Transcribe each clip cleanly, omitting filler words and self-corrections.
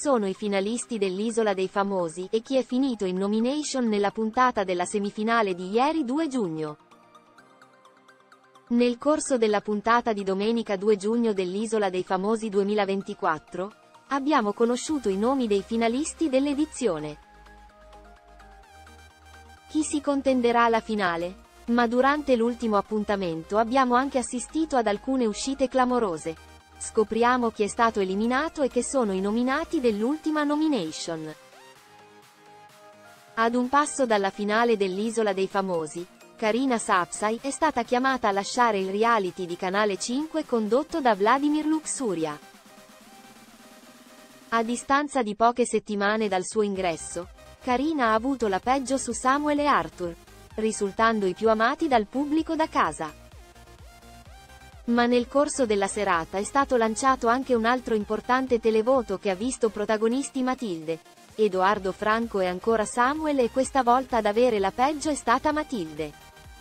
sono i finalisti dell'Isola dei Famosi e chi è finito in nomination nella puntata della semifinale di ieri 2 giugno. Nel corso della puntata di domenica 2 giugno dell'Isola dei Famosi 2024, abbiamo conosciuto i nomi dei finalisti dell'edizione. Chi si contenderà alla finale? Ma durante l'ultimo appuntamento abbiamo anche assistito ad alcune uscite clamorose. Scopriamo chi è stato eliminato e che sono i nominati dell'ultima nomination. Ad un passo dalla finale dell'Isola dei Famosi, Karina Sapsay è stata chiamata a lasciare il reality di Canale 5 condotto da Vladimir Luxuria. A distanza di poche settimane dal suo ingresso, Karina ha avuto la peggio su Samuel e Arthur, risultando i più amati dal pubblico da casa. Ma nel corso della serata è stato lanciato anche un altro importante televoto che ha visto protagonisti Matilde, Edoardo Franco e ancora Samuel, e questa volta ad avere la peggio è stata Matilde.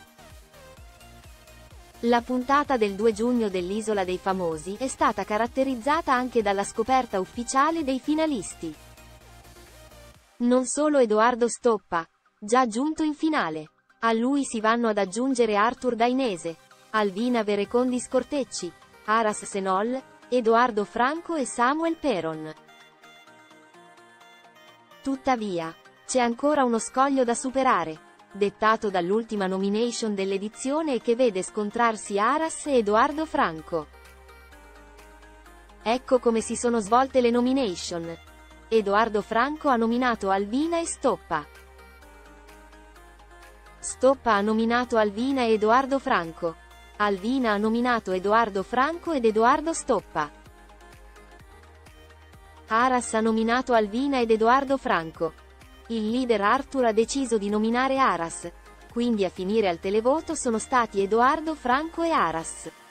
La puntata del 2 giugno dell'Isola dei Famosi è stata caratterizzata anche dalla scoperta ufficiale dei finalisti. Non solo Edoardo Stoppa, già giunto in finale. A lui si vanno ad aggiungere Arthur Dainese, Alvina Verecondi Scortecci, Aras Senol, Edoardo Franco e Samuel Peron. Tuttavia, c'è ancora uno scoglio da superare, dettato dall'ultima nomination dell'edizione e che vede scontrarsi Aras e Edoardo Franco. Ecco come si sono svolte le nomination. Edoardo Franco ha nominato Alvina e Stoppa. Stoppa ha nominato Alvina e Edoardo Franco. Alvina ha nominato Edoardo Franco ed Edoardo Stoppa. Aras ha nominato Alvina ed Edoardo Franco. Il leader Arthur ha deciso di nominare Aras, quindi a finire al televoto sono stati Edoardo Franco e Aras.